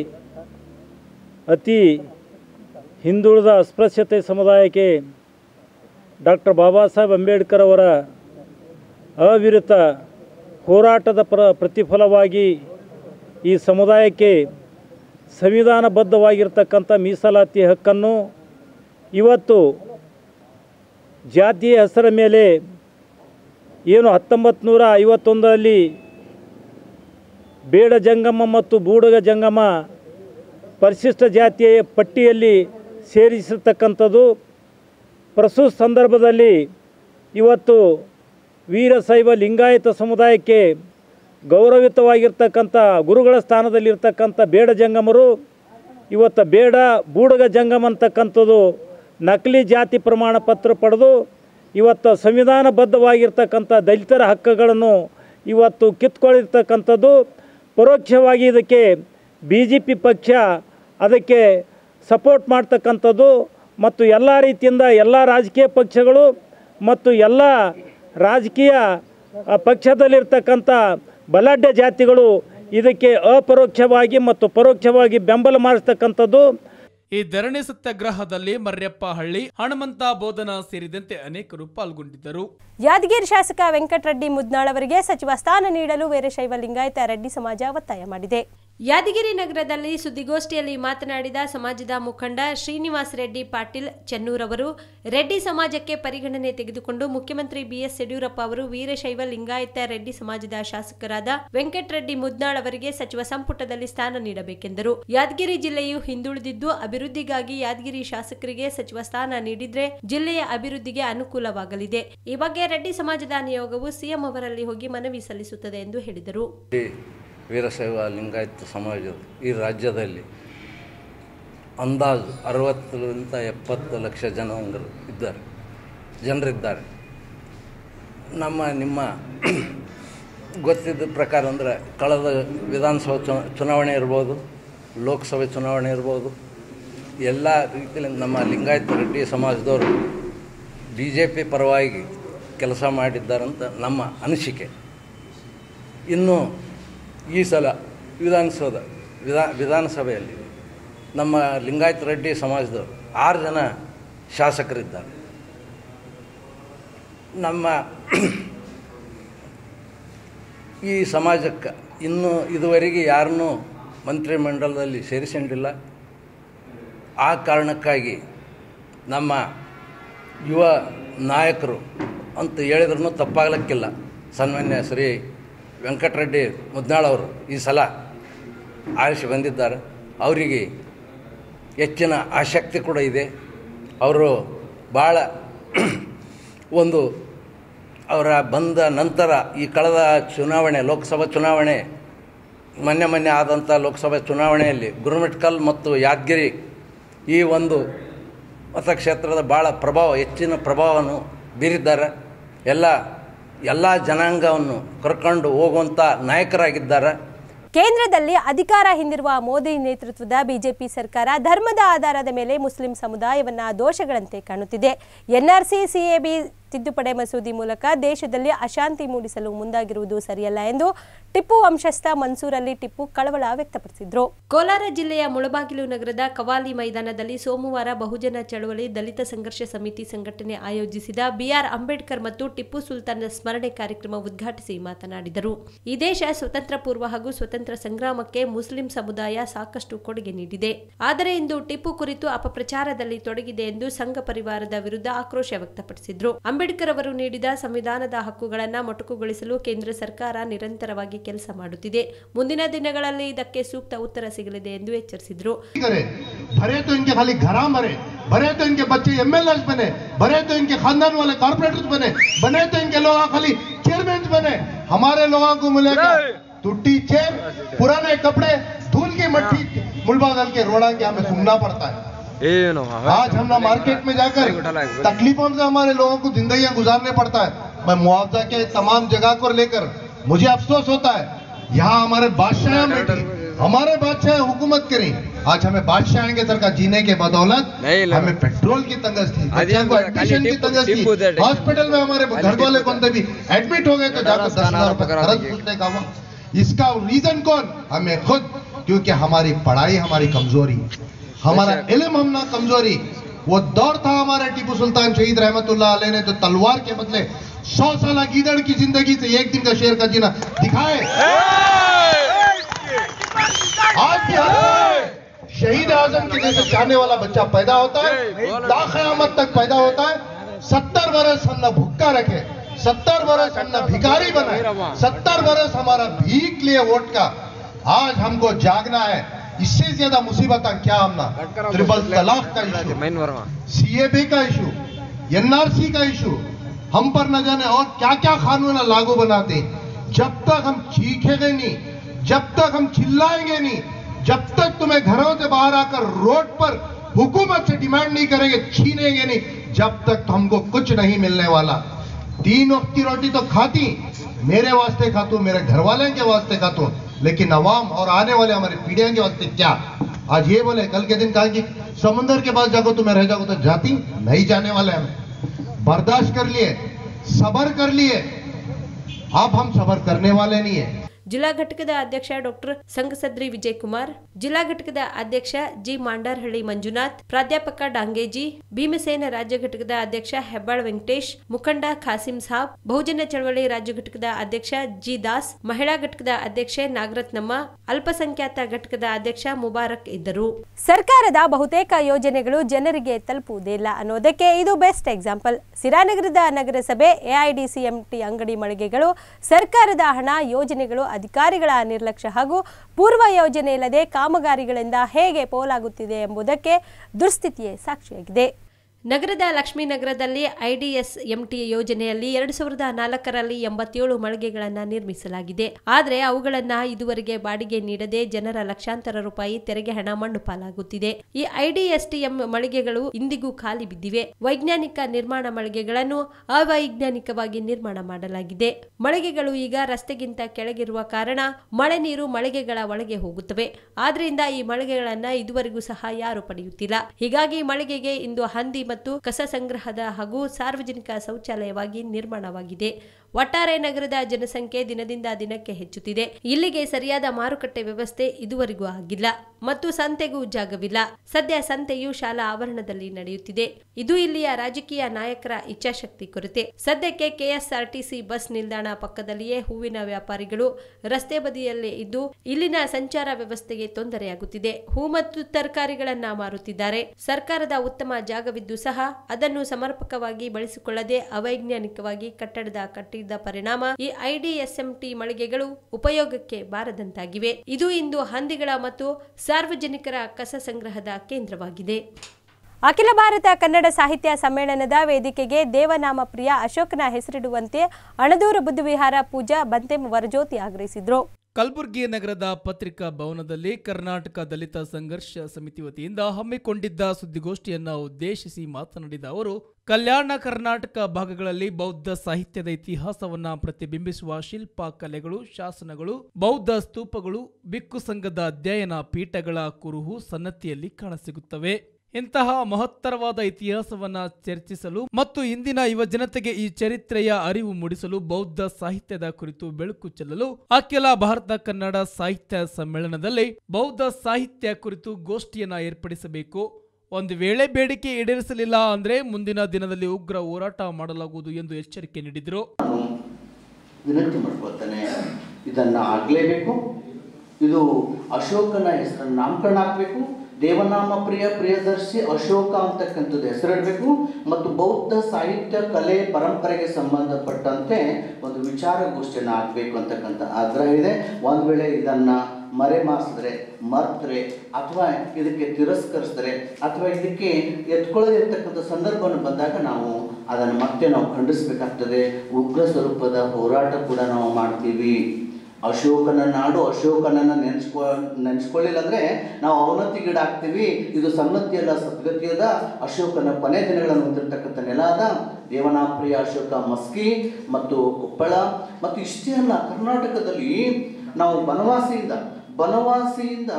ಅತಿ ಹಿಂದುಳಿದ ಅಸ್ಪೃಶ್ಯತೆ ಸಮುದಾಯಕ್ಕೆ ಡಾಕ್ಟರ್ ಬಾಬಾ ಸಾಹೇಬ್ ಅಂಬೇಡ್ಕರ್ ಅವರ ಅವಿರತ ಹೋರಾಟದ ಪ್ರ ಪ್ರತಿಫಲವಾಗಿ ಈ ಸಮುದಾಯಕ್ಕೆ ಸಂವಿಧಾನಬದ್ಧವಾಗಿರ್ತಕ್ಕಂಥ ಮೀಸಲಾತಿ ಹಕ್ಕನ್ನು ಇವತ್ತು ಜಾತಿಯ ಹೆಸರ ಮೇಲೆ ಏನು ಹತ್ತೊಂಬತ್ತು ನೂರ ಐವತ್ತೊಂದರಲ್ಲಿ ಬೇಡ ಜಂಗಮ ಮತ್ತು ಬೂಡಗ ಜಂಗಮ ಪರಿಶಿಷ್ಟ ಜಾತಿಯ ಪಟ್ಟಿಯಲ್ಲಿ ಸೇರಿಸಿರ್ತಕ್ಕಂಥದ್ದು. ಪ್ರಸ್ತುತ ಸಂದರ್ಭದಲ್ಲಿ ಇವತ್ತು ವೀರಶೈವ ಲಿಂಗಾಯತ ಸಮುದಾಯಕ್ಕೆ ಗೌರವಿತವಾಗಿರ್ತಕ್ಕಂಥ ಗುರುಗಳ ಸ್ಥಾನದಲ್ಲಿರ್ತಕ್ಕಂಥ ಬೇಡ ಜಂಗಮರು ಇವತ್ತು ಬೇಡ ಬೂಡಗ ಜಂಗಮ ಅಂತಕ್ಕಂಥದ್ದು ನಕಲಿ ಜಾತಿ ಪ್ರಮಾಣ ಪತ್ರ ಪಡೆದು ಇವತ್ತು ಸಂವಿಧಾನಬದ್ಧವಾಗಿರ್ತಕ್ಕಂಥ ದಲಿತರ ಹಕ್ಕುಗಳನ್ನು ಇವತ್ತು ಕಿತ್ಕೊಳ್ಳಿರ್ತಕ್ಕಂಥದ್ದು. ಪರೋಕ್ಷವಾಗಿ ಇದಕ್ಕೆ ಬಿ ಜೆ ಪಿ ಪಕ್ಷ ಅದಕ್ಕೆ ಸಪೋರ್ಟ್ ಮಾಡ್ತಕ್ಕಂಥದ್ದು ಮತ್ತು ಎಲ್ಲ ರೀತಿಯಿಂದ ಎಲ್ಲ ರಾಜಕೀಯ ಪಕ್ಷಗಳು ಮತ್ತು ಎಲ್ಲ ರಾಜಕೀಯ ಪಕ್ಷದಲ್ಲಿರ್ತಕ್ಕಂಥ ಬಲಾಢ್ಯ ಜಾತಿಗಳು ಇದಕ್ಕೆ ಅಪರೋಕ್ಷವಾಗಿ ಮತ್ತು ಪರೋಕ್ಷವಾಗಿ ಬೆಂಬಲ ಮಾಡಿಸ್ತಕ್ಕಂಥದ್ದು. ಈ ಧರಣಿ ಸತ್ಯಾಗ್ರಹದಲ್ಲಿ ಮರ್ಯಪ್ಪ ಹಳ್ಳಿ, ಹನುಮಂತ ಬೋಧನ ಸೇರಿದಂತೆ ಅನೇಕರು ಪಾಲ್ಗೊಂಡಿದ್ದರು. ಯಾದಗಿರಿ ಶಾಸಕ ವೆಂಕಟರೆಡ್ಡಿ ಮುದ್ನಾಳ್ ಅವರಿಗೆ ಸಚಿವ ಸ್ಥಾನ ನೀಡಲು ವೀರಶೈವ ಲಿಂಗಾಯತ ರೆಡ್ಡಿ ಸಮಾಜ ಒತ್ತಾಯ ಮಾಡಿದೆ. ಯಾದಗಿರಿ ನಗರದಲ್ಲಿ ಸುದ್ದಿಗೋಷ್ಠಿಯಲ್ಲಿ ಮಾತನಾಡಿದ ಸಮಾಜದ ಮುಖಂಡ ಶ್ರೀನಿವಾಸ್ ರೆಡ್ಡಿ ಪಾಟೀಲ್ ಚೆನ್ನೂರ್ ಅವರು ರೆಡ್ಡಿ ಸಮಾಜಕ್ಕೆ ಪರಿಗಣನೆ ತೆಗೆದುಕೊಂಡು ಮುಖ್ಯಮಂತ್ರಿ ಬಿಎಸ್ ಯಡಿಯೂರಪ್ಪ ಅವರು ವೀರಶೈವ ಲಿಂಗಾಯತ ರೆಡ್ಡಿ ಸಮಾಜದ ಶಾಸಕರಾದ ವೆಂಕಟರೆಡ್ಡಿ ಮುದ್ನಾಳ್ ಅವರಿಗೆ ಸಚಿವ ಸಂಪುಟದಲ್ಲಿ ಸ್ಥಾನ ನೀಡಬೇಕೆಂದರು. ಯಾದಗಿರಿ ಜಿಲ್ಲೆಯು ಹಿಂದುಳಿದಿದ್ದು ಅಭಿವೃದ್ಧಿಗಾಗಿ ಯಾದಗಿರಿ ಶಾಸಕರಿಗೆ ಸಚಿವ ಸ್ಥಾನ ನೀಡಿದ್ರೆ ಜಿಲ್ಲೆಯ ಅಭಿವೃದ್ಧಿಗೆ ಅನುಕೂಲವಾಗಲಿದೆ. ಈ ಬಗ್ಗೆ ರೆಡ್ಡಿ ಸಮಾಜದ ನಿಯೋಗವು ಸಿಎಂ ಅವರಲ್ಲಿ ಹೋಗಿ ಮನವಿ ಸಲ್ಲಿಸುತ್ತದೆ ಎಂದು ಹೇಳಿದರು. ವೀರಶೈವ ಲಿಂಗಾಯತ ಸಮಾಜ ಈ ರಾಜ್ಯದಲ್ಲಿ ಅಂದಾಜು ಅರವತ್ತರಿಂದ ಎಪ್ಪತ್ತು ಲಕ್ಷ ಜನ ಇದ್ದಾರೆ ಜನರಿದ್ದಾರೆ. ನಮ್ಮ ನಿಮ್ಮ ಗೊತ್ತಿದ್ದ ಪ್ರಕಾರ ಅಂದರೆ ಕಳೆದ ವಿಧಾನಸಭಾ ಚುನಾವಣೆ ಇರ್ಬೋದು, ಲೋಕಸಭೆ ಚುನಾವಣೆ ಇರ್ಬೋದು, ಎಲ್ಲ ರೀತಿಯಲ್ಲಿ ನಮ್ಮ ಲಿಂಗಾಯತ ರೆಡ್ಡಿ ಸಮಾಜದವರು ಬಿ ಜೆ ಪಿ ಪರವಾಗಿ ಕೆಲಸ ಮಾಡಿದ್ದಾರಂತ ನಮ್ಮ ಅನಿಸಿಕೆ. ಇನ್ನು ಈ ಸಲ ವಿಧಾನಸೌಧ ವಿಧಾ ವಿಧಾನಸಭೆಯಲ್ಲಿ ನಮ್ಮ ಲಿಂಗಾಯತ ರೆಡ್ಡಿ ಸಮಾಜದವರು ಆರು ಜನ ಶಾಸಕರಿದ್ದಾರೆ. ನಮ್ಮ ಈ ಸಮಾಜಕ್ಕೆ ಇನ್ನೂ ಇದುವರೆಗೆ ಯಾರನ್ನೂ ಮಂತ್ರಿಮಂಡಲದಲ್ಲಿ ಸೇರಿಸಿಕೊಂಡಿಲ್ಲ. ಆ ಕಾರಣಕ್ಕಾಗಿ ನಮ್ಮ ಯುವ ನಾಯಕರು ಅಂತ ಹೇಳಿದ್ರೂ ತಪ್ಪಾಗಲಿಕ್ಕಿಲ್ಲ. ಸನ್ಮಾನ್ಯ ಶ್ರೀ ವೆಂಕಟರೆಡ್ಡಿ ಮುದ್ನಾಳವರು ಈ ಸಲ ಆರಿಸಿ ಬಂದಿದ್ದಾರೆ. ಅವರಿಗೆ ಹೆಚ್ಚಿನ ಆಸಕ್ತಿ ಕೂಡ ಇದೆ. ಅವರು ಭಾಳ ಒಂದು ಅವರ ಬಂದ ನಂತರ ಈ ಕಳೆದ ಚುನಾವಣೆ ಲೋಕಸಭಾ ಚುನಾವಣೆ ಮೊನ್ನೆ ಮೊನ್ನೆ ಆದಂಥ ಲೋಕಸಭಾ ಚುನಾವಣೆಯಲ್ಲಿ ಗುರುಮಿಟ್ಕಲ್ ಮತ್ತು ಯಾದಗಿರಿ ಈ ಒಂದು ಮತಕ್ಷೇತ್ರದ ಭಾಳ ಪ್ರಭಾವ ಹೆಚ್ಚಿನ ಪ್ರಭಾವವನ್ನು ಬೀರಿದ್ದಾರೆ. ಎಲ್ಲ ಎಲ್ಲ ಜನಾಂಗವನ್ನು ಕರ್ಕೊಂಡು ಹೋಗುವಂಥ ನಾಯಕರಾಗಿದ್ದಾರೆ. ಕೇಂದ್ರದಲ್ಲಿ ಅಧಿಕಾರ ಹಿಂದಿರುವ ಮೋದಿ ನೇತೃತ್ವದ ಬಿಜೆಪಿ ಸರ್ಕಾರ ಧರ್ಮದ ಆಧಾರದ ಮೇಲೆ ಮುಸ್ಲಿಂ ಸಮುದಾಯವನ್ನ ದೋಷಗಳಂತೆ ಕಾಣುತ್ತಿದೆ. ಎನ್ಆರ್ಸಿ ಸಿಎಬಿ ತಿದ್ದುಪಡಿ ಮಸೂದೆ ಮೂಲಕ ದೇಶದಲ್ಲಿ ಅಶಾಂತಿ ಮೂಡಿಸಲು ಮುಂದಾಗಿರುವುದು ಸರಿಯಲ್ಲ ಎಂದು ಟಿಪ್ಪು ವಂಶಸ್ಥ ಮನ್ಸೂರ್ ಅಲಿ ಟಿಪ್ಪು ಕಳವಳ ವ್ಯಕ್ತಪಡಿಸಿದರು. ಕೋಲಾರ ಜಿಲ್ಲೆಯ ಮುಳಬಾಗಿಲು ನಗರದ ಕವಾಲಿ ಮೈದಾನದಲ್ಲಿ ಸೋಮವಾರ ಬಹುಜನ ಚಳವಳಿ ದಲಿತ ಸಂಘರ್ಷ ಸಮಿತಿ ಸಂಘಟನೆ ಆಯೋಜಿಸಿದ ಬಿಆರ್ ಅಂಬೇಡ್ಕರ್ ಮತ್ತು ಟಿಪ್ಪು ಸುಲ್ತಾನ್ ಸ್ಮರಣೆ ಕಾರ್ಯಕ್ರಮ ಉದ್ಘಾಟಿಸಿ ಮಾತನಾಡಿದರು. ಈ ದೇಶ ಸ್ವತಂತ್ರ ಪೂರ್ವ ಹಾಗೂ ಸ್ವತಂತ್ರ ಸಂಗ್ರಾಮಕ್ಕೆ ಮುಸ್ಲಿಂ ಸಮುದಾಯ ಸಾಕಷ್ಟು ಕೊಡುಗೆ ನೀಡಿದೆ. ಆದರೆ ಇಂದು ಟಿಪ್ಪು ಕುರಿತು ಅಪಪ್ರಚಾರದಲ್ಲಿ ತೊಡಗಿದೆ ಎಂದು ಸಂಘ ಪರಿವಾರದ ವಿರುದ್ಧ ಆಕ್ರೋಶ ವ್ಯಕ್ತಪಡಿಸಿದರು. ಅಂಬೇಡ್ಕರ್ ಅವರು ನೀಡಿದ ಸಂವಿಧಾನದ ಹಕ್ಕುಗಳನ್ನು ಮೊಟಕುಗೊಳಿಸಲು ಕೇಂದ್ರ ಸರ್ಕಾರ ನಿರಂತರವಾಗಿ ಕೆಲಸ ಮಾಡುತ್ತಿದೆ. ಮುಂದಿನ ದಿನಗಳಲ್ಲಿ ಇದಕ್ಕೆ ಸೂಕ್ತ ಉತ್ತರ ಸಿಗಲಿದೆ ಎಂದು ಎಚ್ಚರಿಸಿದರು. भरे तो इनके खाली घरा मरे, भरे तो इनके बच्चे एमएलए बने, भरे तो इनके खानदान वाले कॉर्पोरेटर्स बने, बने तो इनके लोग खाली चेयरमैन बने. हमारे लोगों को मिलेगा टूटी चेयर, पुराने कपड़े, धूल की मट्टी, मुलबागल के रोड़ा के हमें सुनना पड़ता है. आज हम ना मार्केट में जाकर तकलीफों से हमारे लोगों को जिंदगियां गुजारने पड़ता है. मैं मुआवजा के तमाम जगह को लेकर मुझे अफसोस होता है. यहाँ हमारे बादशाह बैठे, हमारे बादशाह हुकूमत करें. आज हमें बादशाह के सरकार जीने के बदौलत हमें पेट्रोल की तंगस थी, एडमिशन की तंगस थी. हॉस्पिटल में हमारे घर वाले कौन भी एडमिट हो गए तो जाकर दस हजार रुपए खर्च पूछने का हुआ. इसका रीजन कौन? हमें खुद, क्योंकि हमारी पढ़ाई हमारी कमजोरी, हमारा इल्म हम ना कमजोरी. वो दौर था हमारे टिप्पू सुल्तान शहीद रहमतुल्लाह अलैह ने तो तलवार के बदले सौ साल गीदड़ की जिंदगी से एक दिन का शेर का जीना दिखाए. आज भी शहीद आजम के जैसे चाहने वाला बच्चा पैदा होता है, क़यामत तक पैदा होता है. सत्तर बरस हम ना भुक्का रखे, सत्तर बरस हम ना भिखारी बनाए, सत्तर बरस हमारा भीख लिए वोट का. आज हमको जागना है. इससे ज्यादा मुसीबत क्या हमना ट्रिपल तलाक का इशू, सीएबी का इशू, एनआरसी का इशू, हम पर न जाने और क्या क्या कानून लागू बनाते. जब तक हम चीखेंगे नहीं, जब तक हम चिल्लाएंगे नहीं, जब तक तुम्हें घरों से बाहर आकर रोड पर हुकूमत से डिमांड नहीं करेंगे, छीनेंगे नहीं, जब तक तो हमको कुछ नहीं मिलने वाला. तीन वक्त की रोटी तो खाती, मेरे वास्ते खातू, मेरे घर वाले के वास्ते खातू, लेकिन अवाम और आने वाले हमारी पीढ़ियों के वास्ते क्या? आज ये बोले, कल के दिन कहा कि समुद्र के पास जाओ तो मैं रह जाऊँ, तो जाती नहीं जाने वाले. हम बर्दाश्त कर लिए, सबर कर लिए, अब हम सबर करने वाले नहीं है. ಜಿಲ್ಲಾ ಘಟಕದ ಅಧ್ಯಕ್ಷ ಡಾಕ್ಟರ್ ಸಂಗಸದ್ರಿ ವಿಜಯ್ ಕುಮಾರ್, ಜಿಲ್ಲಾ ಘಟಕದ ಅಧ್ಯಕ್ಷ ಜಿ ಮಾಂಡಾರ್ಹಳ್ಳಿ ಮಂಜುನಾಥ್, ಪ್ರಾಧ್ಯಾಪಕ ಡಾಂಗೇಜಿ, ಭೀಮಸೇನ ರಾಜ್ಯ ಘಟಕದ ಅಧ್ಯಕ್ಷ ಹೆಬ್ಬಾಳ್ ವೆಂಕಟೇಶ್, ಮುಖಂಡ ಖಾಸಿಂ ಸಾಬ್, ಬಹುಜನ ಚಳವಳಿ ರಾಜ್ಯ ಘಟಕದ ಅಧ್ಯಕ್ಷ ಜಿ ದಾಸ್, ಮಹಿಳಾ ಘಟಕದ ಅಧ್ಯಕ್ಷೆ ನಾಗರತ್ನಮ್ಮ, ಅಲ್ಪಸಂಖ್ಯಾತ ಘಟಕದ ಅಧ್ಯಕ್ಷ ಮುಬಾರಕ್ ಇದ್ದರು. ಸರ್ಕಾರದ ಬಹುತೇಕ ಯೋಜನೆಗಳು ಜನರಿಗೆ ತಲುಪುವುದಿಲ್ಲ ಅನ್ನೋದಕ್ಕೆ ಇದು ಬೆಸ್ಟ್ ಎಕ್ಸಾಂಪಲ್. ಸಿರಾನಗರದ ನಗರಸಭೆ ಎಐಡಿಸಿಎಂಟಿ ಅಂಗಡಿ ಮಳಿಗೆಗಳು ಸರ್ಕಾರದ ಹಣ, ಯೋಜನೆಗಳು, ಅಧಿಕಾರಿಗಳ ನಿರ್ಲಕ್ಷ್ಯ ಹಾಗೂ ಪೂರ್ವ ಯೋಜನೆ ಇಲ್ಲದೆ ಕಾಮಗಾರಿಗಳಿಂದ ಹೇಗೆ ಪೋಲಾಗುತ್ತಿದೆ ಎಂಬುದಕ್ಕೆ ದುರ್ಸ್ಥಿತಿಯೇ ಸಾಕ್ಷಿಯಾಗಿದೆ. ನಗರದ ಲಕ್ಷ್ಮೀನಗರದಲ್ಲಿ ಐಡಿಎಸ್ ಎಂಟಿ ಯೋಜನೆಯಲ್ಲಿ ಎರಡು ಸಾವಿರದ ನಾಲ್ಕರಲ್ಲಿ ಎಂಬತ್ತೇಳು ಮಳಿಗೆಗಳನ್ನು ನಿರ್ಮಿಸಲಾಗಿದೆ. ಆದರೆ ಅವುಗಳನ್ನ ಇದುವರೆಗೆ ಬಾಡಿಗೆ ನೀಡದೆ ಜನರ ಲಕ್ಷಾಂತರ ರೂಪಾಯಿ ತೆರಿಗೆ ಹಣ ಮಣ್ಣು ಪಾಲಾಗುತ್ತಿದೆ. ಈ ಐಡಿಎಸ್ಟಿಎಂ ಮಳಿಗೆಗಳು ಇಂದಿಗೂ ಖಾಲಿ ಬಿದ್ದಿವೆ. ವೈಜ್ಞಾನಿಕ ನಿರ್ಮಾಣ ಮಳಿಗೆಗಳನ್ನು ಅವೈಜ್ಞಾನಿಕವಾಗಿ ನಿರ್ಮಾಣ ಮಾಡಲಾಗಿದೆ. ಮಳಿಗೆಗಳು ಈಗ ರಸ್ತೆಗಿಂತ ಕೆಳಗಿರುವ ಕಾರಣ ಮಳೆ ನೀರು ಮಳಿಗೆಗಳ ಒಳಗೆ ಹೋಗುತ್ತವೆ. ಆದ್ರಿಂದ ಈ ಮಳಿಗೆಗಳನ್ನ ಇದುವರೆಗೂ ಸಹ ಯಾರು ಪಡೆಯುತ್ತಿಲ್ಲ. ಹೀಗಾಗಿ ಮಳಿಗೆಗೆ ಇಂದು ಹಂದಿ ಮತ್ತು ಕಸ ಸಂಗ್ರಹದ ಹಾಗೂ ಸಾರ್ವಜನಿಕ ಶೌಚಾಲಯವಾಗಿ ನಿರ್ಮಾಣವಾಗಿದೆ. ಒಟ್ಟಾರೆ ನಗರದ ಜನಸಂಖ್ಯೆ ದಿನದಿಂದ ದಿನಕ್ಕೆ ಹೆಚ್ಚುತ್ತಿದೆ. ಇಲ್ಲಿಗೆ ಸರಿಯಾದ ಮಾರುಕಟ್ಟೆ ವ್ಯವಸ್ಥೆ ಇದುವರೆಗೂ ಆಗಿಲ್ಲ ಮತ್ತು ಸಂತೆಗೂ ಜಾಗವಿಲ್ಲ. ಸದ್ಯ ಸಂತೆಯು ಶಾಲಾ ಆವರಣದಲ್ಲಿ ನಡೆಯುತ್ತಿದೆ. ಇದು ಇಲ್ಲಿಯ ರಾಜಕೀಯ ನಾಯಕರ ಇಚ್ಛಾಶಕ್ತಿ ಕೊರತೆ. ಸದ್ಯಕ್ಕೆ ಕೆಎಸ್ಆರ್ಟಿಸಿ ಬಸ್ ನಿಲ್ದಾಣ ಪಕ್ಕದಲ್ಲಿಯೇ ಹೂವಿನ ವ್ಯಾಪಾರಿಗಳು ರಸ್ತೆ ಬದಿಯಲ್ಲೇ ಇದ್ದು ಇಲ್ಲಿನ ಸಂಚಾರ ವ್ಯವಸ್ಥೆಗೆ ತೊಂದರೆಯಾಗುತ್ತಿದೆ. ಹೂ ಮತ್ತು ತರಕಾರಿಗಳನ್ನ ಮಾರುತ್ತಿದ್ದಾರೆ. ಸರ್ಕಾರದ ಉತ್ತಮ ಜಾಗವಿದ್ದು ಸಹ ಅದನ್ನು ಸಮರ್ಪಕವಾಗಿ ಬಳಸಿಕೊಳ್ಳದೆ ಅವೈಜ್ಞಾನಿಕವಾಗಿ ಕಟ್ಟಡದ ಕಟ್ಟಿದ ಪರಿಣಾಮ ಈ ಐಡಿಎಸ್ಎಂಟಿ ಮಳಿಗೆಗಳು ಉಪಯೋಗಕ್ಕೆ ಬಾರದಂತಾಗಿವೆ. ಇದು ಇಂದು ಹಂದಿಗಳ ಮತ್ತು ಸಾರ್ವಜನಿಕರ ಕಸ ಸಂಗ್ರಹದ ಕೇಂದ್ರವಾಗಿದೆ. ಅಖಿಲ ಭಾರತ ಕನ್ನಡ ಸಾಹಿತ್ಯ ಸಮ್ಮೇಳನದ ವೇದಿಕೆಗೆ ದೇವನಾಮ ಪ್ರಿಯ ಅಶೋಕನ ಹೆಸರಿಡುವಂತೆ ಅಣದೂರು ಬುದ್ಧವಿಹಾರ ಪೂಜಾ ಬಂತೆಂ ವರಜ್ಯೋತಿ ಆಗ್ರಹಿಸಿದ್ರು. ಕಲಬುರಗಿ ನಗರದ ಪತ್ರಿಕಾ ಭವನದಲ್ಲಿ ಕರ್ನಾಟಕ ದಲಿತ ಸಂಘರ್ಷ ಸಮಿತಿ ವತಿಯಿಂದ ಹಮ್ಮಿಕೊಂಡಿದ್ದ ಸುದ್ದಿಗೋಷ್ಠಿಯನ್ನು ಉದ್ದೇಶಿಸಿ ಮಾತನಾಡಿದ ಅವರು, ಕಲ್ಯಾಣ ಕರ್ನಾಟಕ ಭಾಗಗಳಲ್ಲಿ ಬೌದ್ಧ ಸಾಹಿತ್ಯದ ಇತಿಹಾಸವನ್ನ ಪ್ರತಿಬಿಂಬಿಸುವ ಶಿಲ್ಪ ಕಲೆಗಳು, ಶಾಸನಗಳು, ಬೌದ್ಧ ಸ್ತೂಪಗಳು, ಬಿಕ್ಕು ಸಂಘದ ಅಧ್ಯಯನ ಪೀಠಗಳ ಕುರುಹು ಸನ್ನತಿಯಲ್ಲಿ ಕಾಣಸಿಗುತ್ತವೆ. ಇಂತಹ ಮಹತ್ತರವಾದ ಇತಿಹಾಸವನ್ನ ಚರ್ಚಿಸಲು ಮತ್ತು ಇಂದಿನ ಯುವ ಜನತೆಗೆ ಈ ಚರಿತ್ರೆಯ ಅರಿವು ಮೂಡಿಸಲು ಬೌದ್ಧ ಸಾಹಿತ್ಯದ ಕುರಿತು ಬೆಳಕು ಚೆಲ್ಲಲು ಅಖಿಲ ಭಾರತ ಕನ್ನಡ ಸಾಹಿತ್ಯ ಸಮ್ಮೇಳನದಲ್ಲಿ ಬೌದ್ಧ ಸಾಹಿತ್ಯ ಕುರಿತು ಗೋಷ್ಠಿಯನ್ನ ಏರ್ಪಡಿಸಬೇಕು. ಒಂದು ವೇಳೆ ಬೇಡಿಕೆ ಈಡೇರಿಸಲಿಲ್ಲ ಅಂದ್ರೆ ಮುಂದಿನ ದಿನದಲ್ಲಿ ಉಗ್ರ ಹೋರಾಟ ಮಾಡಲಾಗುವುದು ಎಂದು ಎಚ್ಚರಿಕೆ ನೀಡಿದರು. ವಿನಂತಿ ಮಾಡ್ಕೊಳ್ತಾನೆ, ಇದನ್ನ ಆಗ್ಲೇಬೇಕು. ಇದು ಅಶೋಕನ ಹೆಸರನ್ನು ನಾಮಕರಣ ಆಗಬೇಕು. ದೇವನಾಮ ಪ್ರಿಯ ಪ್ರಿಯದರ್ಶಿ ಅಶೋಕ ಅಂತಕ್ಕಂಥದ್ದು ಹೆಸರಿಡಬೇಕು ಮತ್ತು ಬೌದ್ಧ ಸಾಹಿತ್ಯ ಕಲೆ ಪರಂಪರೆಗೆ ಸಂಬಂಧಪಟ್ಟಂತೆ ಒಂದು ವಿಚಾರಗೋಷ್ಠಿಯನ್ನು ಆಗಬೇಕು ಅಂತಕ್ಕಂಥ ಆಗ್ರಹ ಇದೆ. ಒಂದು ವೇಳೆ ಇದನ್ನು ಮರೆಮಾಸಿದ್ರೆ, ಮರ್ತರೆ ಅಥವಾ ಇದಕ್ಕೆ ತಿರಸ್ಕರಿಸಿದ್ರೆ ಅಥವಾ ಇದಕ್ಕೆ ಎತ್ಕೊಳ್ಳದಿರ್ತಕ್ಕಂಥ ಸಂದರ್ಭವನ್ನು ಬಂದಾಗ ನಾವು ಅದನ್ನು ಮತ್ತೆ ನಾವು ಖಂಡಿಸಬೇಕಾಗ್ತದೆ. ಉಗ್ರ ಸ್ವರೂಪದ ಹೋರಾಟ ಕೂಡ ನಾವು ಮಾಡ್ತೀವಿ. ಅಶೋಕನ ನಾಡು, ಅಶೋಕನನ್ನು ನೆನೆಸ್ಕೊ ನೆನೆಸ್ಕೊಳ್ಳಿಲ್ಲ ಅಂದರೆ ನಾವು ಅವನತಿಗೀಡಾಗ್ತೀವಿ. ಇದು ಸನ್ನತಿಯಲ್ಲ, ಸದ್ಗತಿಯದ ಅಶೋಕನ ಕೊನೆ ದಿನಗಳನ್ನು ಹೊಂದಿರತಕ್ಕಂಥ ನೆಲ ಅದ. ದೇವನಾಪ್ರಿಯ ಅಶೋಕ ಮಸ್ಕಿ ಮತ್ತು ಕೊಪ್ಪಳ ಮತ್ತು ಇಷ್ಟೇ ಅಲ್ಲ, ಕರ್ನಾಟಕದಲ್ಲಿ ನಾವು ಬನವಾಸಿಯಿಂದ ಬನವಾಸಿಯಿಂದ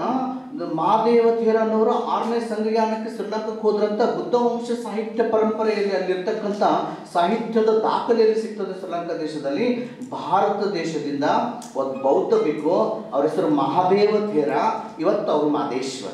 ಮಹಾದೇವತೀರನ್ನವರು ಆರನೇ ಸಂಘಯಾನಕ್ಕೆ ಶ್ರೀಲಂಕಾಕ್ಕೆ ಹೋದ್ರಂತ ಬುದ್ಧ ವಂಶ ಸಾಹಿತ್ಯ ಪರಂಪರೆಯಲ್ಲಿ ಅಲ್ಲಿರ್ತಕ್ಕಂಥ ಸಾಹಿತ್ಯದ ದಾಖಲೆಯಲ್ಲಿ ಸಿಗ್ತದೆ. ಶ್ರೀಲಂಕಾ ದೇಶದಲ್ಲಿ ಭಾರತ ದೇಶದಿಂದ ಒಂದು ಬೌದ್ಧ ಭಿಕ್ಕು, ಅವ್ರ ಹೆಸರು ಮಹಾದೇವತೀರ, ಇವತ್ತು ಅವರು ಮಹದೇಶ್ವರ.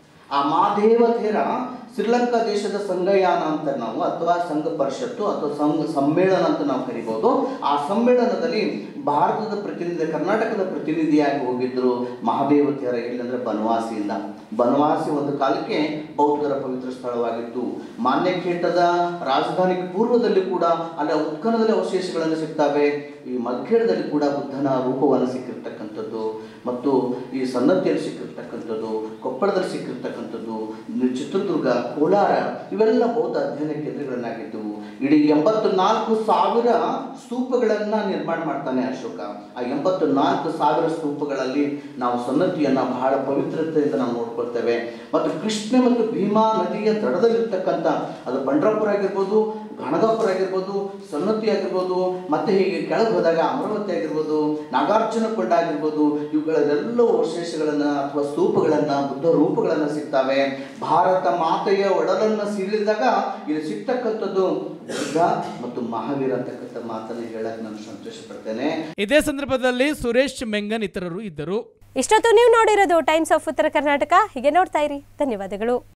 ಆ ಮಹಾದೇವತೀರ ಶ್ರೀಲಂಕಾ ದೇಶದ ಸಂಘಯಾನ ಅಂತ ನಾವು ಅಥವಾ ಸಂಘ ಪರಿಷತ್ತು ಅಥವಾ ಸಂಘ ಸಮ್ಮೇಳನ ಅಂತ ನಾವು ಕರಿಬೋದು. ಆ ಸಮ್ಮೇಳನದಲ್ಲಿ ಭಾರತದ ಪ್ರತಿನಿಧಿ, ಕರ್ನಾಟಕದ ಪ್ರತಿನಿಧಿಯಾಗಿ ಹೋಗಿದ್ದರು ಮಹಾದೇವತೀರ. ಎಲ್ಲಂದ್ರೆ ಬನವಾಸಿಯಿಂದ. ಬನವಾಸಿ ಒಂದು ಕಾಲಕ್ಕೆ ಬೌದ್ಧರ ಪವಿತ್ರ ಸ್ಥಳವಾಗಿತ್ತು. ಮಾನ್ಯಖೇಟದ ರಾಜಧಾನಿಗೆ ಪೂರ್ವದಲ್ಲಿ ಕೂಡ ಅಲ್ಲಿ ಉತ್ಖನದಲ್ಲಿ ಅವಶೇಷಗಳನ್ನು ಸಿಗ್ತವೆ. ಈ ಮಲ್ಖೇಡದಲ್ಲಿ ಕೂಡ ಬುದ್ಧನ ರೂಪವನ್ನು ಸಿಕ್ಕಿರ್ತಕ್ಕಂಥದ್ದು ಮತ್ತು ಈ ಸನ್ನತಿಯಲ್ಲಿ ಸಿಕ್ಕಿರ್ತಕ್ಕಂಥದ್ದು, ಕೊಪ್ಪಳದಲ್ಲಿ ಸಿಕ್ಕಿರ್ತಕ್ಕಂಥದ್ದು, ಚಿತ್ರದುರ್ಗ, ಕೋಲಾರ ಇವೆಲ್ಲ ಬೌದ್ಧ ಅಧ್ಯಯನ ಕೇಂದ್ರಗಳನ್ನಾಗಿದ್ದವು. ಇಡೀ ಎಂಬತ್ತು ನಾಲ್ಕು ಸಾವಿರ ಸ್ತೂಪಗಳನ್ನು ನಿರ್ಮಾಣ ಮಾಡ್ತಾನೆ ಅಶೋಕ. ಆ ಎಂಬತ್ತು ನಾಲ್ಕು ಸಾವಿರ ಸ್ತೂಪಗಳಲ್ಲಿ ನಾವು ಸನ್ನತಿಯನ್ನು ಬಹಳ ಪವಿತ್ರತೆಯಿಂದ ನಾವು ನೋಡ್ಕೊಳ್ತೇವೆ. ಮತ್ತು ಕೃಷ್ಣ ಮತ್ತು ಭೀಮಾ ನದಿಯ ದಡದಲ್ಲಿರ್ತಕ್ಕಂಥ ಅದು ಪಂಡ್ರಾಪುರ ಆಗಿರ್ಬೋದು, ಗಣಗಾಪುರ ಆಗಿರ್ಬೋದು, ಸನ್ನತಿ ಆಗಿರ್ಬೋದು, ಮತ್ತೆ ಹೀಗೆ ಕೆಳಗೆ ಹೋದಾಗ ಅಮರಾವತಿ ಆಗಿರ್ಬೋದು, ನಾಗಾರ್ಜುನ ಕೊಂಡ ಆಗಿರ್ಬೋದು, ಇವುಗಳೆಲ್ಲ ಅವಶೇಷಗಳನ್ನು ಅಥವಾ ಸ್ತೂಪಗಳನ್ನು, ಬುದ್ಧ ರೂಪಗಳನ್ನು ಸಿಗ್ತವೆ. ಭಾರತ ಮಾತೆಯ ಒಡಲನ್ನು ಸೀಳಿದಾಗ ಇಲ್ಲಿ ಸಿಗ್ತಕ್ಕಂಥದ್ದು ಬುದ್ಧ ಮತ್ತು ಮಹಾವೀರ ಅಂತಕ್ಕಂಥ ಮಾತನ್ನು ಹೇಳಕ್ಕೆ ನಾನು ಸಂತೋಷ ಪಡ್ತೇನೆ. ಇದೇ ಸಂದರ್ಭದಲ್ಲಿ ಸುರೇಶ್ ಮೆಂಗನ್ ಇತರರು ಇದ್ದರು. ಇಷ್ಟೊತ್ತು ನೀವು ನೋಡಿರೋದು ಟೈಮ್ಸ್ ಆಫ್ ಉತ್ತರ ಕರ್ನಾಟಕ. ಹೀಗೆ ನೋಡ್ತಾ ಇರಿ. ಧನ್ಯವಾದಗಳು.